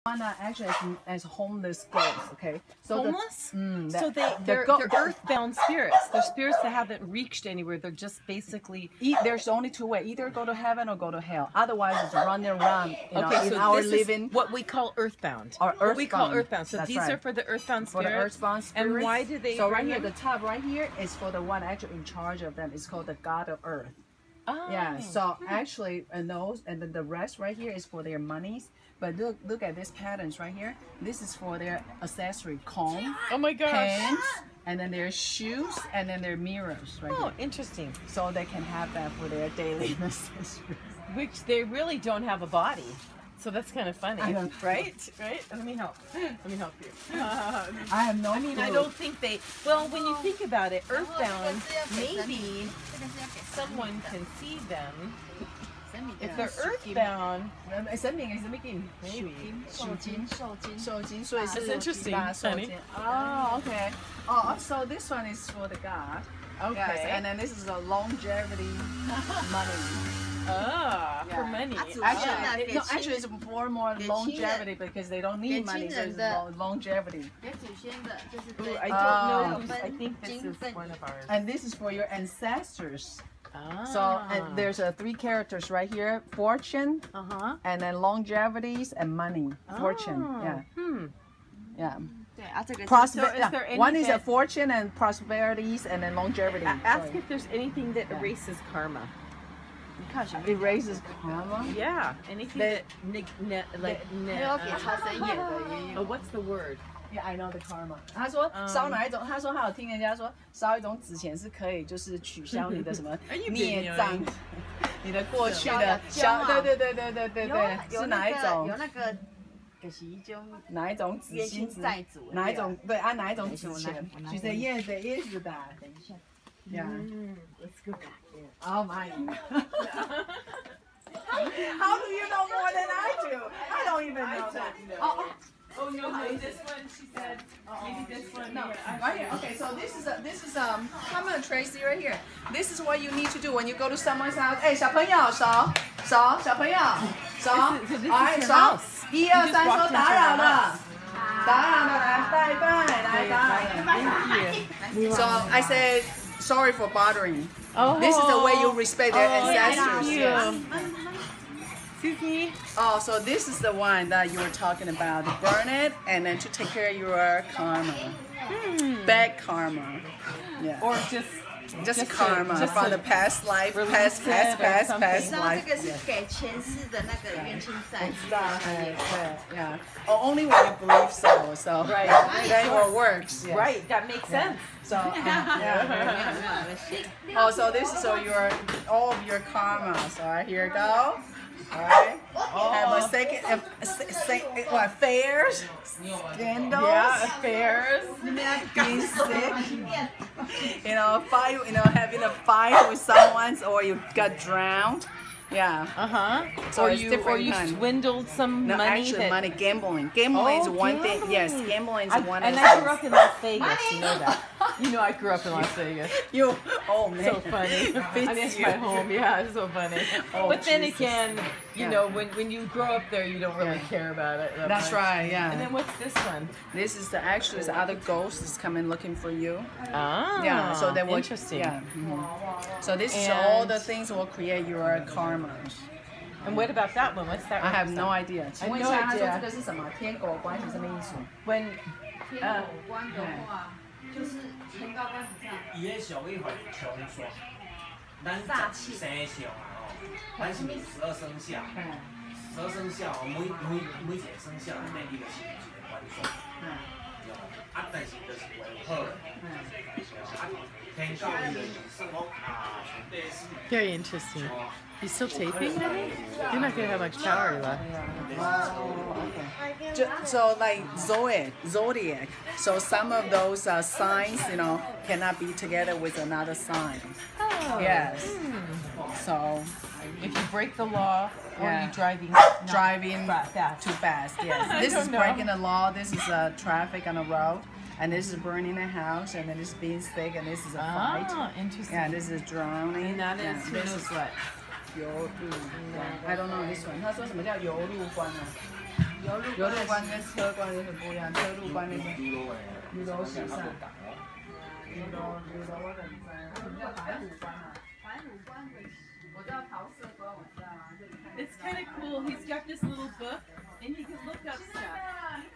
one actually as homeless ghosts, okay? So homeless? So they're earthbound spirits. They're spirits that haven't reached anywhere. They're just basically... There's only two ways. Either go to heaven or go to hell. Otherwise, it's run around in so our this living. Is what we call earthbound. Or what we call earthbound. So these are for the earthbound spirits. For the earthbound spirits. And why do they... So right here, the top right here is for the one actually in charge of them. It's called the God of Earth. Oh. Yeah, so actually, and then the rest right here is for their monies. But look at these patterns right here. This is for their accessory, comb, oh my gosh, pants, and then their shoes, and then their mirrors right here. Interesting. So they can have that for their daily necessities. Which they really don't have a body. So that's kind of funny, right? Right? Let me help. Let me help you. I have no clue. I don't think they... Well, when you think about it, earthbound, maybe someone can see them. If they're earthbound, maybe. That's interesting, honey. Oh, okay. Oh, so this one is for the God. Okay. Yes, and then this is a longevity money. For money. Actually, it's more longevity because they don't need money. So it's longevity. I don't know. I think this is one of ours. And this is for your ancestors. So and there's three characters right here: fortune, and then longevities and money. Fortune, yeah. One is a fortune and prosperities, and then longevity. Ask if there's anything that erases karma. Erases karma? Yeah, anything what's the word? Yeah, I know the karma. 他说烧哪一种？他说他有听人家说烧一种纸钱是可以，就是取消你的什么孽障，你的过去的消。对，是哪一种？ 有那个就是一种哪一种纸薪债主？哪一种？对啊，哪一种纸钱？She said yes, there is that. 等一下。Yeah. Let's go back. Oh my. How do you know more than I do? I don't even know that. Oh no, this one she said. Maybe this one. No, right here. Okay, so this is come on, Tracy, right here. This is what you need to do when you go to someone's house. 哎，小朋友，手，小朋友，手，哎，手，1、2、3，说打扰了，来拜拜，来打扰。So I said sorry for bothering. Oh, this is the way you respect their ancestors. Excuse me. Oh, so this is the one that you were talking about. Burn it and then to take care of your karma. Bad karma. Yeah. Or just karma from the past life, past life. 这个是给前世的那个冤亲债主。 Yeah. Oh, only when you believe so. So right. Then it works. Yes. Right. That makes sense. So oh, so this is all of your karma. So here you go. All right. Have a second. What affairs? Scandals. Yeah, affairs. Being sick. Fight. Having a fight with someone, or you got drowned. Yeah. So or you swindled some money. Actually, money gambling. Gambling is one thing. Yes, gambling is one. And I grew up in Las Vegas. You know that. You know I grew up in Las Vegas. Oh man. So funny. That's my home. Yeah, it's so funny. But then again, you know, when you grow up there, you don't really care about it. That's right. Yeah. And then what's this one? This is the other ghost is coming looking for you. Ah. Yeah. So they will. Interesting. Yeah. So this is all the things that will create your karma. And what about that one? What's that one? I have no idea. I have no idea. 这个是什么？天狗关是什么意思？ When 天狗关的话，就是天高关是这样。 伊迄上一份上说，咱生肖啊咱是12生肖，12生肖每一个生肖内面就是一个关锁，但是就是为好，天高伊就是说第四。 Very interesting. You still taping, Minnie? You're not gonna have much power left. So like zodiac. So some of those signs, cannot be together with another sign. Oh. Yes. So if you break the law, or you driving too fast. Yes. This is breaking the law. This is traffic on the road. And this is burning a house, and then this is being sick, and this is a fight. Ah, interesting. Yeah, this is drowning. And that is, who knows what? 游路关 I don't know this one. 他说什么叫游路关啊？ 油路关跟车关有点不一样，车路关那个旅游时尚。旅游我怎么知？什么叫白虎关啊？白虎关我知道桃色关，我知道啊。 It's kind of cool. He's got this little book, and he can look up stuff.